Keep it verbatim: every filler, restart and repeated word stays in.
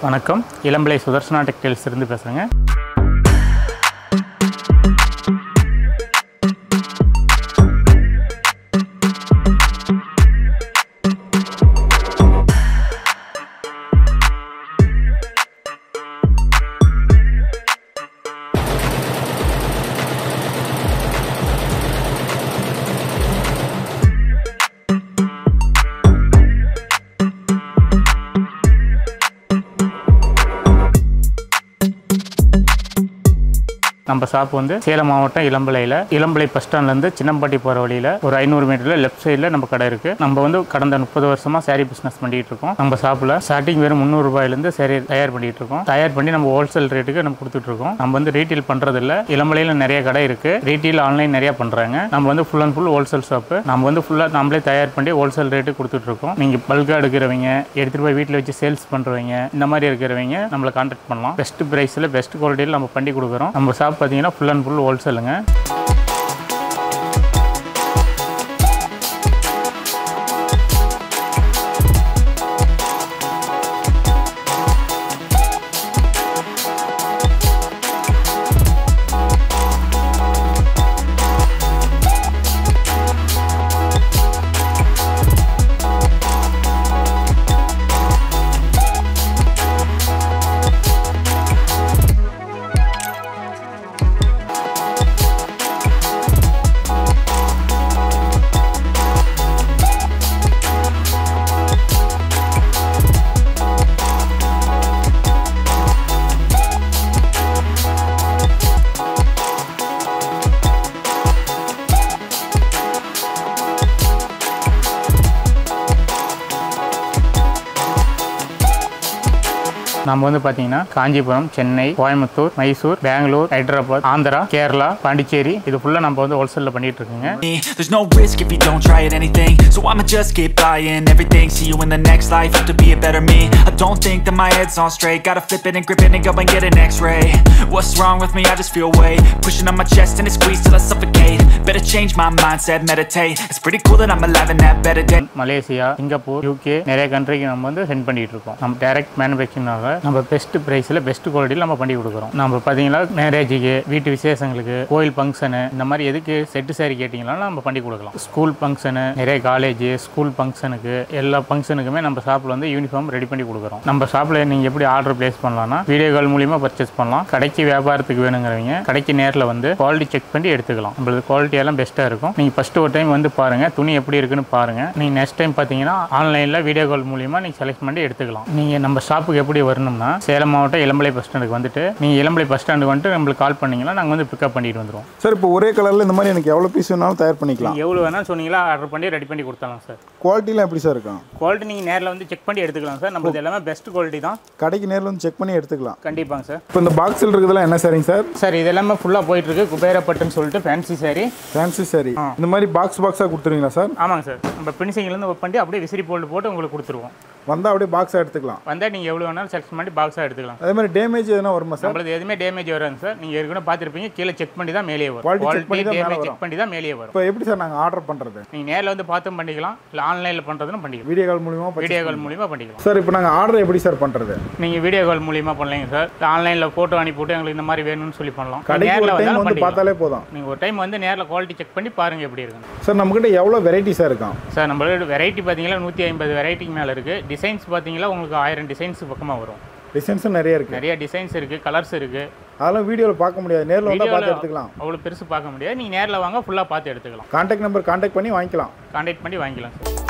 வணக்கம், இளம்பிள்ளை சுதர்சனா டெக்ஸ்டைல்ஸ் இருந்து பேசுறேங்க. நம்ம ஷாப் வந்து சேலம் மாவட்டம் இளம்பிள்ளையில் இளம்பிள்ளை பஸ் ஸ்டாண்ட்லேருந்து சின்னப்பட்டி போகிற வழியில் ஒரு ஐநூறு மீட்டரில் லெஃப்ட் சைடில் நம்ம கடை இருக்குது. நம்ம வந்து கடந்த முப்பது வருஷமாக சாரீ பிஸ்னஸ் பண்ணிகிட்டு இருக்கோம். நம்ம ஷாப்பில் ஸ்டார்டிங் வெறும் முந்நூறு ரூபாயிலேருந்து சாரீ தயார் பண்ணிகிட்டு இருக்கோம். தயார் பண்ணி நம்ம ஹோல்சேல் ரேட்டுக்கு நம்ம கொடுத்துட்ருக்கோம். நம்ம வந்து ரீட்டெயில் பண்ணுறதில்ல. இளம்பிள்ளையில் நிறைய கடை இருக்குது. ரீட்டெயில் ஆன்லைன் நிறையா பண்ணுறாங்க. நம்ம வந்து full and full wholesale shop. நம்ம வந்து ஃபுல்லாக நம்மளே தயார் பண்ணி ஹோல்சேல் ரேட்டுக்கு கொடுத்துட்ருக்கோம். நீங்கள் பல்காக எடுக்கிறவங்க, எடுத்துகிட்டு போய் வீட்டில் வச்சு சேல்ஸ் பண்ணுறவங்க, இந்த மாதிரி இருக்கிறவங்க நம்மளை கான்டாக்ட் பண்ணலாம். பெஸ்ட் ப்ரைஸில் பெஸ்ட் குவாலிட்டியில் நம்ம பண்ணி கொடுக்குறோம். நம்ம ஷாப் பார்த்தீங்கன்னா ஃபுல் அண்ட் ஃபுல் ஹோல்சேலுங்க. நம்ம வந்து பார்த்தீங்கன்னா காஞ்சிபுரம், சென்னை, கோயம்புத்தூர், மைசூர், பெங்களூர், ஹைதராபாத், ஆந்திரா, கேரளா, பாண்டிச்சேரி இது ஃபுல்லாக நம்ம வந்து ஹோல்சேலில் பண்ணிட்டு இருக்கோங்க. There's no risk if you don't try it anything, so I'ma just keep buying everything. See you in the next life, have to be a better me. I don't think that my head's on straight, gotta flip it and grip it and go and get an x-ray. What's wrong with me? I just feel weight pushing on my chest and it squeezes till I suffocate. Better change my mindset, meditate. It's pretty cool that I'm alive and have better day. Malaysia, Singapore, UK நிறைய கண்ட்ரிக்கு நம்ம வந்து send பண்ணிட்டு இருக்கோம். நம்ம direct மேனுஃபேக்சரிங்னால நம்ம best பிரைஸில் best குவாலிட்டியில் நம்ம பண்ணி கொடுக்குறோம். நம்ம பார்த்தீங்கன்னா மேரேஜுக்கு, வீட்டு விசேஷங்களுக்கு, கோயில் ஃபங்க்ஷனு, இந்த மாதிரி எதுக்கு செட்டு சாரி கேட்டிங்கனாலும் நம்ம பண்ணி கொடுக்கலாம். ஸ்கூல் ஃபங்க்ஷனு, நிறைய காலேஜ் ஸ்கூல் ஃபங்க்ஷனுக்கு, எல்லா ஃபங்க்ஷனுக்குமே நம்ம ஷாப்பில் வந்து யூனிஃபார்ம் ரெடி பண்ணி கொடுக்குறோம். நம்ம ஷாப்பில் நீங்கள் எப்படி ஆர்டர் பிளேஸ் பண்ணலாம்னா வீடியோ கால் மூலியமாக பர்ச்சேஸ் பண்ணலாம். கடைக்கு வியாபாரத்துக்கு வேணுங்கிறவங்க கடைக்கு நேரில் வந்து குவாலிட்டி செக் பண்ணி எடுத்துக்கலாம். நம்மளுக்கு குவாலிட்டியெல்லாம் பெஸ்ட்டாக இருக்கும். நீங்கள் ஃபஸ்ட்டு ஒரு டைம் வந்து பாருங்கள், துணி எப்படி இருக்குன்னு பாருங்கள். நீங்கள் நெக்ஸ்ட் டைம் பார்த்தீங்கன்னா ஆன்லைனில் வீடியோ கால் மூலியமாக நீங்கள் செலக்ட் பண்ணி எடுத்துக்கலாம். நீங்கள் நம்ம ஷாப்புக்கு எப்படி வரணும்னா சேலம் மாவட்டம் இளம்பிள்ளை பஸ் ஸ்டாண்டுக்கு வந்துட்டு நீங்கள் இளம்பிள்ளை பஸ் ஸ்டாண்டுக்கு வந்துட்டு நம்மளுக்கு கால் பண்ணிங்கன்னா நாங்கள் வந்து பிக்கப் பண்ணிட்டு வந்துடுவோம். சார் இப்போ ஒரே கலரில் இந்த மாதிரி எனக்கு எவ்வளோ பீஸ் வேணாலும் தயார் பண்ணிக்கலாம். எவ்வளோ வேணாலும் சொன்னீங்களா ஆர்டர் பண்ணி ரெடி பண்ணி கொடுத்தலாம் சார். குவாலிட்டிலாம் எப்படி சார் இருக்கும்? குவாலிட்டி நீங்கள் நேரில் வந்து செக் பண்ணி எடுத்துக்கலாம் சார். நம்மளுக்கு எல்லாமே பெஸ்ட் குவாலிட்டி தான். கடைக்கு நேரில் வந்து செக் பண்ணி எடுத்துக்கலாம். கண்டிப்பாங்க சார். இப்போ இந்த பாக்ஸில் இருக்கிறதுலாம் என்ன சாரிங்க சார்? சார் இது எல்லாமே ஃபுல்லாக போயிட்டு இருக்கு. குபேரப்பட்டுன்னு சொல்லிட்டு ஃபேன்சி சாரி. ஃபேன்சி சாரி இந்த மாதிரி பாக்ஸ் பாக்ஸாக கொடுத்துருவீங்களா சார்? ஆமாங்க சார். நம்ம பினிஷிங்லேருந்து ஒர்க் பண்ணி அப்படியே விசிறி போல்டு போட்டு உங்களுக்கு கொடுத்துருவோம். வந்தால் அப்படியே பாக்ஸாக எடுத்துக்கலாம். வந்தால் நீங்கள் எவ்வளோ வேணாலும் செலக்ட் பண்ணி பாக்ஸாக எடுத்துக்கலாம். அதே மாதிரி டேமேஜ் எதுனா வருமா சார்? நம்மளுக்கு எதுவுமே டேமேஜ் வராது சார். நீங்கள் ஏற்கனவே பார்த்துருப்பீங்க, கீழே செக் பண்ணி தான் மேலே வரும். குவாலிட்டி செக் பண்ணி தான் மேலே வரும். இப்போ எப்படி சார் நாங்கள் ஆர்டர் பண்ணுறது? நீங்கள் நேரில் வந்து பார்த்தும் பண்ணிக்கலாம், இல்லை ஆன்லைனில் பண்ணுறதுன்னு பண்ணிக்கலாம். வீடியோ கால் மூலியமா வீடியோ கால் மூலியமாக பண்ணிக்கலாம் சார். இப்போ நாங்கள் ஆர்டர் எப்படி சார் பண்ணுறது? நீங்கள் வீடியோ கால் மூலியமாக பண்ணலைங்க சார். ஆன்லைனில் ஃபோட்டோ அனுப்பிவிட்டு எங்களுக்கு இந்த மாதிரி வேணும்னு சொல்லி பண்ணலாம். நேரில் வந்து பார்த்தாலே போதும். நீங்கள் ஒரு டைம் வந்து நேரில் குவாலிட்டி செக் பண்ணி பாருங்கள் எப்படி இருக்குன்னு. சார் நம்மகிட்ட எவ்வளோ வெரைட்டிஸாக இருக்கும் சார்? நம்மளோட வெரைட்டி பார்த்தீங்கன்னா நூற்றி ஐம்பது வெரைட்டிக்கு மேலே இருக்குது. டிசைன்ஸ் பார்த்தீங்கன்னா உங்களுக்கு ஆயிரம் டிசைன்ஸ் பக்கமாக வரும். டிசைன்ஸும் நிறைய இருக்குது. நிறைய டிசைன்ஸ் இருக்குது, கலர்ஸ் இருக்குது. அதெல்லாம் வீடியோவில் பார்க்க முடியாது, நேரில் வந்து பார்த்து எடுத்துக்கலாம். அவ்வளோ பெருசு பார்க்க முடியாது. நீங்கள் நேரில் வாங்க, ஃபுல்லாக பார்த்து எடுத்துக்கலாம். கான்டாக்ட் நம்பர் கான்டாக்ட் பண்ணி வாங்கிக்கலாம். கான்டாக்ட் பண்ணி வாங்கிக்கலாம் சார்.